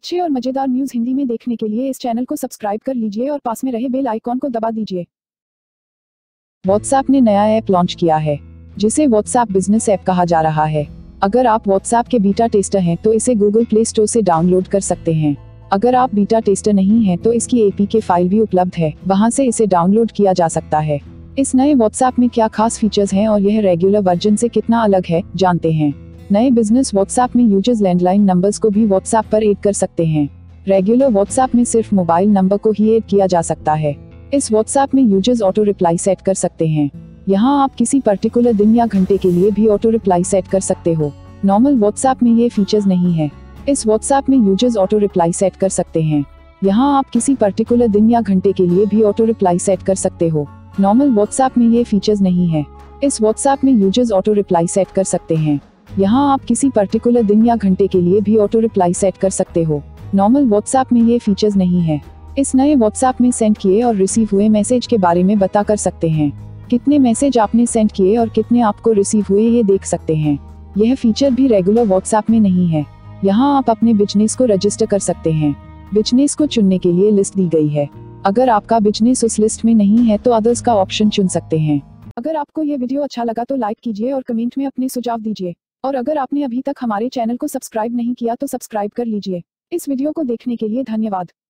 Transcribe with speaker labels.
Speaker 1: अच्छे और मजेदार न्यूज़ हिंदी में देखने के लिए इस चैनल को सब्सक्राइब कर लीजिए और पास में रहे बेल आइकॉन को दबा दीजिए।
Speaker 2: व्हाट्सएप ने नया ऐप लॉन्च किया है जिसे व्हाट्सएप बिजनेस ऐप कहा जा रहा है। अगर आप व्हाट्सएप के बीटा टेस्टर हैं तो इसे गूगल प्ले स्टोर से डाउनलोड कर सकते हैं। अगर आप बीटा टेस्टर नहीं हैं तो इसकी एपीके फाइल भी उपलब्ध है, वहां से इसे डाउनलोड किया जा सकता है। इस नए व्हाट्सएप में क्या खास फीचर्स हैं और यह रेगुलर वर्जन से कितना अलग है, जानते हैं। नए बिजनेस व्हाट्सएप में यूजर्स लैंडलाइन नंबर्स को भी व्हाट्सएप पर ऐड कर सकते हैं। रेगुलर व्हाट्सएप में सिर्फ मोबाइल नंबर को ही ऐड किया जा सकता है। इस व्हाट्सएप में यूजर्स ऑटो रिप्लाई सेट कर सकते हैं। यहाँ आप किसी पर्टिकुलर दिन या घंटे के लिए भी ऑटो रिप्लाई सेट कर सकते हो। नॉर्मल व्हाट्सएप में ये फीचर्स नहीं है। इस व्हाट्सएप में यूजर्स ऑटो रिप्लाई सेट कर सकते हैं। यहाँ आप किसी पर्टिकुलर दिन या घंटे के लिए भी ऑटो रिप्लाई सेट कर सकते हो। नॉर्मल व्हाट्सएप में ये फीचर्स नहीं है। इस व्हाट्सएप में यूजर्स ऑटो रिप्लाई सेट कर सकते हैं। यहाँ आप किसी पर्टिकुलर दिन या घंटे के लिए भी ऑटो रिप्लाई सेट कर सकते हो। नॉर्मल व्हाट्सएप में ये फीचर्स नहीं है। इस नए व्हाट्सएप में सेंड किए और रिसीव हुए मैसेज के बारे में बता कर सकते हैं। कितने मैसेज आपने सेंड किए और कितने आपको रिसीव हुए ये देख सकते हैं। यह फीचर भी रेगुलर व्हाट्सएप में नहीं है। यहाँ आप अपने बिजनेस को रजिस्टर कर सकते हैं। बिजनेस को चुनने के लिए लिस्ट दी गई है। अगर आपका बिजनेस उस लिस्ट में नहीं है तो अदर्स का ऑप्शन चुन सकते हैं।
Speaker 1: अगर आपको ये वीडियो अच्छा लगा तो लाइक कीजिए और कमेंट में अपने सुझाव दीजिए। और अगर आपने अभी तक हमारे चैनल को सब्सक्राइब नहीं किया तो सब्सक्राइब कर लीजिए। इस वीडियो को देखने के लिए धन्यवाद।